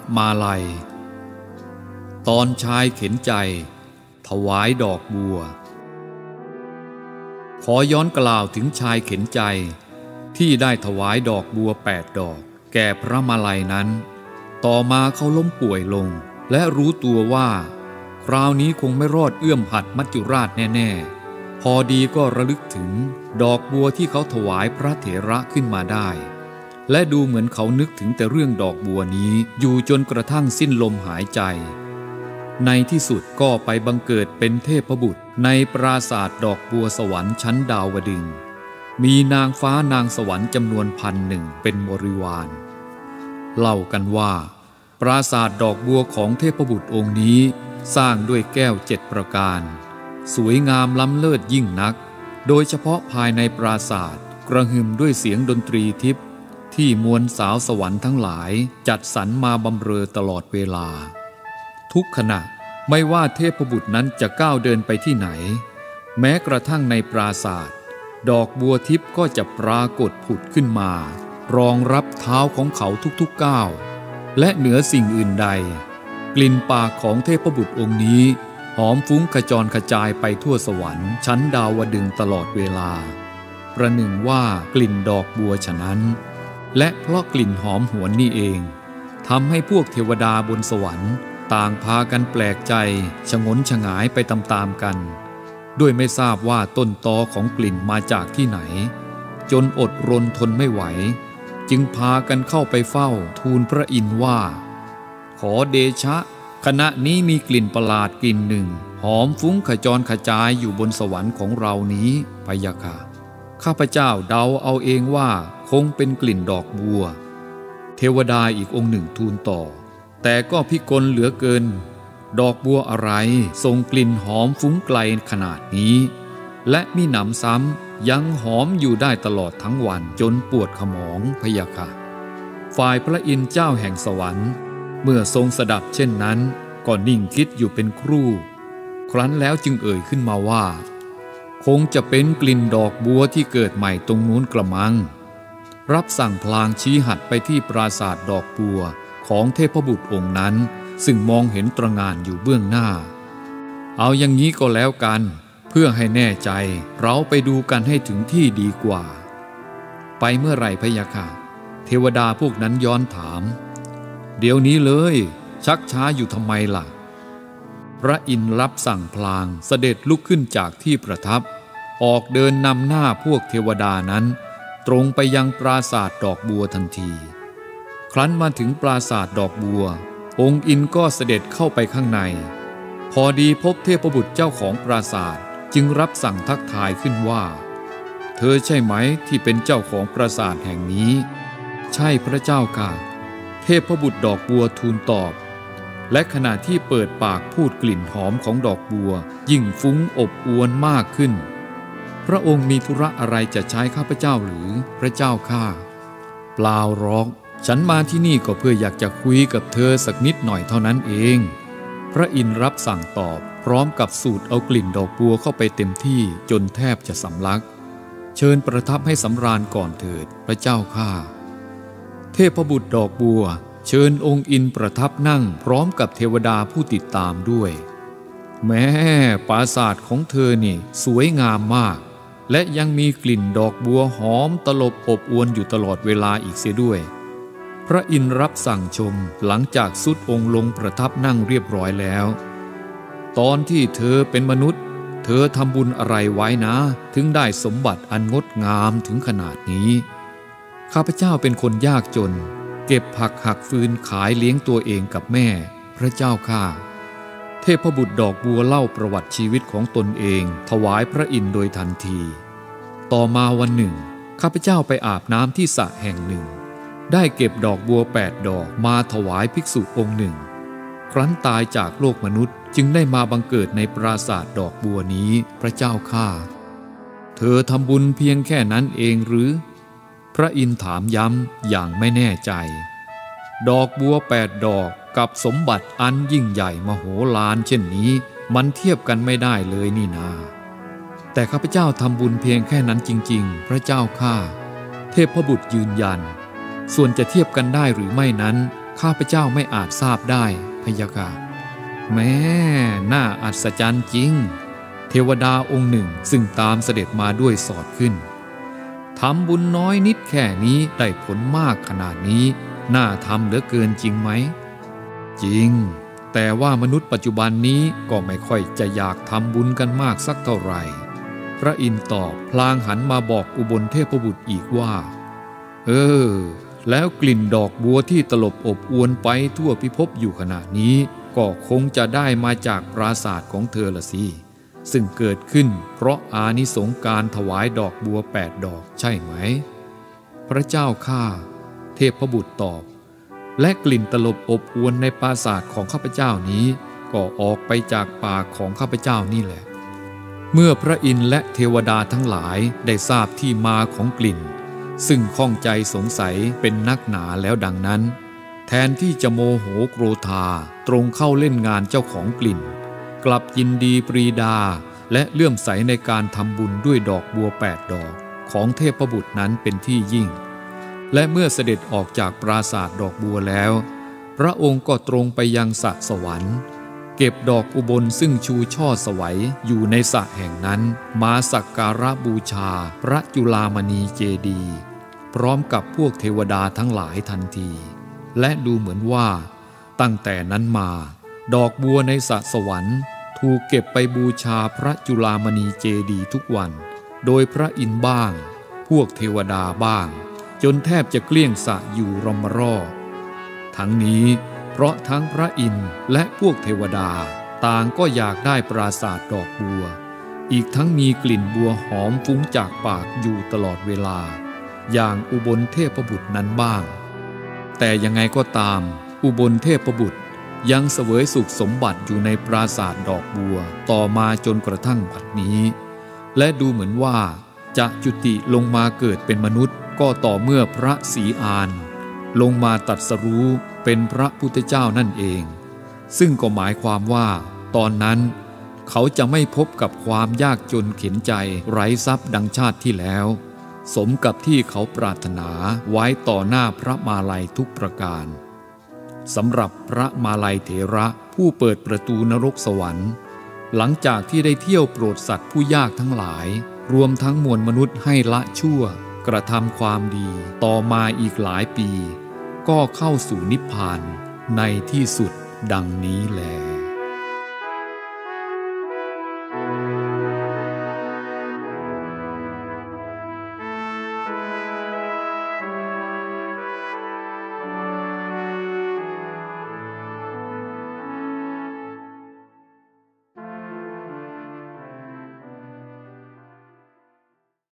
มาลัยตอนชายเข็นใจถวายดอกบัวขอย้อนกล่าวถึงชายเข็นใจที่ได้ถวายดอกบัว8 ดอกแก่พระมาลัยนั้นต่อมาเขาล้มป่วยลงและรู้ตัวว่าคราวนี้คงไม่รอดเอื้อมหัดมัจจุราชแน่ๆพอดีก็ระลึกถึงดอกบัวที่เขาถวายพระเถระขึ้นมาได้และดูเหมือนเขานึกถึงแต่เรื่องดอกบัวนี้อยู่จนกระทั่งสิ้นลมหายใจในที่สุดก็ไปบังเกิดเป็นเทพบุตรในปราสาทดอกบัวสวรรค์ชั้นดาวดึงส์มีนางฟ้านางสวรรค์จำนวน1,001เป็นบริวารเล่ากันว่าปราสาทดอกบัวของเทพบุตรองค์นี้สร้างด้วยแก้ว7 ประการสวยงามล้ำเลิศยิ่งนักโดยเฉพาะภายในปราสาทกระหึ่มด้วยเสียงดนตรีทิพย์ที่มวลสาวสวรรค์ทั้งหลายจัดสรรมาบำเรอตลอดเวลาทุกขณะไม่ว่าเทพบุตรนั้นจะก้าวเดินไปที่ไหนแม้กระทั่งในปราสาทดอกบัวทิพย์ก็จะปรากฏผุดขึ้นมารองรับเท้าของเขาทุกๆก้าวและเหนือสิ่งอื่นใดกลิ่นปากของเทพบุตรองค์นี้หอมฟุ้งกระจรกระจายไปทั่วสวรรค์ชั้นดาวดึงส์ตลอดเวลาประหนึ่งว่ากลิ่นดอกบัวฉะนั้นและเพราะกลิ่นหอมหวนนี่เองทำให้พวกเทวดาบนสวรรค์ต่างพากันแปลกใจชงนชงายไปตามๆกันด้วยไม่ทราบว่าต้นตอของกลิ่นมาจากที่ไหนจนอดรนทนไม่ไหวจึงพากันเข้าไปเฝ้าทูลพระอินทร์ว่าขอเดชะขณะนี้มีกลิ่นประหลาดกลิ่นหนึ่งหอมฟุ้งขจรขจายอยู่บนสวรรค์ของเรานี้พะยะค่ะข้าพเจ้าเดาเอาเองว่าคงเป็นกลิ่นดอกบัวเทวดาอีกองค์หนึ่งทูลต่อแต่ก็พิกลเหลือเกินดอกบัวอะไรส่งกลิ่นหอมฟุ้งไกลขนาดนี้และมิหนำซ้ำยังหอมอยู่ได้ตลอดทั้งวันจนปวดขมองพะยะค่ะฝ่ายพระอินทร์เจ้าแห่งสวรรค์เมื่อทรงสดับเช่นนั้นก็นิ่งคิดอยู่เป็นครู่ครั้นแล้วจึงเอ่ยขึ้นมาว่าคงจะเป็นกลิ่นดอกบัวที่เกิดใหม่ตรงนู้นกระมังรับสั่งพลางชี้หัดไปที่ปราสาทดอกบัวของเทพบุตรองค์นั้นซึ่งมองเห็นตระหง่านอยู่เบื้องหน้าเอาอย่างนี้ก็แล้วกันเพื่อให้แน่ใจเราไปดูกันให้ถึงที่ดีกว่าไปเมื่อไหร่พะยะค่ะเทวดาพวกนั้นย้อนถามเดี๋ยวนี้เลยชักช้าอยู่ทำไมล่ะพระอินทร์รับสั่งพลางเสด็จลุกขึ้นจากที่ประทับออกเดินนำหน้าพวกเทวดานั้นตรงไปยังปราสาทดอกบัวทันทีครั้นมาถึงปราสาทดอกบัวองค์อินทร์ก็เสด็จเข้าไปข้างในพอดีพบเทพบุตรเจ้าของปราสาทจึงรับสั่งทักทายขึ้นว่าเธอใช่ไหมที่เป็นเจ้าของปราสาทแห่งนี้ใช่พระเจ้าค่ะเทพบุตรดอกบัวทูลตอบและขณะที่เปิดปากพูดกลิ่นหอมของดอกบัวยิ่งฟุ้งอบอวลมากขึ้นพระองค์มีธุระอะไรจะใช้ข้าพเจ้าหรือพระเจ้าข้าเปล่าหรอกฉันมาที่นี่ก็เพื่ออยากจะคุยกับเธอสักนิดหน่อยเท่านั้นเองพระอินทร์รับสั่งตอบพร้อมกับสูดเอากลิ่นดอกบัวเข้าไปเต็มที่จนแทบจะสำลักเชิญประทับให้สำราญก่อนเถิดพระเจ้าข้าเทพบุตรดอกบัวเชิญองค์อินทร์ประทับนั่งพร้อมกับเทวดาผู้ติดตามด้วยแม้ปราสาทของเธอนี่สวยงามมากและยังมีกลิ่นดอกบัวหอมตลบอบอวลอยู่ตลอดเวลาอีกเสียด้วยพระอินทร์รับสั่งชมหลังจากสุดองค์ลงประทับนั่งเรียบร้อยแล้วตอนที่เธอเป็นมนุษย์เธอทำบุญอะไรไว้นะถึงได้สมบัติอันงดงามถึงขนาดนี้ข้าพเจ้าเป็นคนยากจนเก็บผักหักฟืนขายเลี้ยงตัวเองกับแม่พระเจ้าข้าเทพบุตรดอกบัวเล่าประวัติชีวิตของตนเองถวายพระอินทร์โดยทันทีต่อมาวันหนึ่งข้าพเจ้าไปอาบน้ำที่สระแห่งหนึ่งได้เก็บดอกบัว8 ดอกมาถวายภิกษุองค์หนึ่งครั้นตายจากโลกมนุษย์จึงได้มาบังเกิดในปราสาทดอกบัวนี้พระเจ้าข้าเธอทำบุญเพียงแค่นั้นเองหรือพระอินทร์ถามย้ำอย่างไม่แน่ใจดอกบัว8 ดอกกับสมบัติอันยิ่งใหญ่มโหฬารเช่นนี้มันเทียบกันไม่ได้เลยนี่นาแต่ข้าพเจ้าทำบุญเพียงแค่นั้นจริงๆพระเจ้าข้าเทพบุตรยืนยันส่วนจะเทียบกันได้หรือไม่นั้นข้าพเจ้าไม่อาจทราบได้พะยะค่ะแม้น่าอัศจรรย์จริงเทวดาองค์หนึ่งซึ่งตามเสด็จมาด้วยสอดขึ้นทำบุญน้อยนิดแค่นี้ได้ผลมากขนาดนี้น่าทำเหลือเกินจริงไหมจริงแต่ว่ามนุษย์ปัจจุบันนี้ก็ไม่ค่อยจะอยากทำบุญกันมากสักเท่าไหร่พระอินทร์ตอบพลางหันมาบอกอุบลเทพบุตรอีกว่าแล้วกลิ่นดอกบัวที่ตลบอบอวนไปทั่วพิภพอยู่ขณะนี้ก็คงจะได้มาจากปราสาทของเธอละสิซึ่งเกิดขึ้นเพราะอานิสงส์การถวายดอกบัว8 ดอกใช่ไหมพระเจ้าข้าเทพบุตรตอบและกลิ่นตลบอบอวนในปราสาทของข้าพเจ้านี้ก็ออกไปจากปากของข้าพเจ้านี่แหละเมื่อพระอินทร์และเทวดาทั้งหลายได้ทราบที่มาของกลิ่นซึ่งข้องใจสงสัยเป็นนักหนาแล้วดังนั้นแทนที่จะโมโหโกรธาตรงเข้าเล่นงานเจ้าของกลิ่นกลับยินดีปรีดาและเลื่อมใสในการทำบุญด้วยดอกบัว8 ดอกของเทพบุตรนั้นเป็นที่ยิ่งและเมื่อเสด็จออกจากปราสาทดอกบัวแล้วพระองค์ก็ตรงไปยังสระสวรรค์เก็บดอกอุบลซึ่งชูช่อสวัยอยู่ในสระแห่งนั้นมาสักการะบูชาพระจุฬามณีเจดีย์พร้อมกับพวกเทวดาทั้งหลายทันทีและดูเหมือนว่าตั้งแต่นั้นมาดอกบัวในสระสวรรค์ถูกเก็บไปบูชาพระจุฬามณีเจดีย์ทุกวันโดยพระอินทร์บ้างพวกเทวดาบ้างจนแทบจะเกลี้ยงสระอยู่รอมรอบทั้งนี้เพราะทั้งพระอินทร์และพวกเทวดาต่างก็อยากได้ปราสาทดอกบัวอีกทั้งมีกลิ่นบัวหอมฟุ้งจากปากอยู่ตลอดเวลาอย่างอุบลเทพบุตรนั้นบ้างแต่ยังไงก็ตามอุบลเทพบุตรยังเสวยสุขสมบัติอยู่ในปราสาทดอกบัวต่อมาจนกระทั่งบัดนี้และดูเหมือนว่าจะจุติลงมาเกิดเป็นมนุษย์ก็ต่อเมื่อพระศรีอานลงมาตรัสรู้เป็นพระพุทธเจ้านั่นเองซึ่งก็หมายความว่าตอนนั้นเขาจะไม่พบกับความยากจนเข็นใจไร้ทรัพย์ดังชาติที่แล้วสมกับที่เขาปรารถนาไว้ต่อหน้าพระมาลัยทุกประการสำหรับพระมาลัยเถระผู้เปิดประตูนรกสวรรค์หลังจากที่ได้เที่ยวโปรดสัตว์ผู้ยากทั้งหลายรวมทั้งมวลมนุษย์ให้ละชั่วกระทำความดีต่อมาอีกหลายปีก็เข้าสู่นิพพานในที่สุดดังนี้แล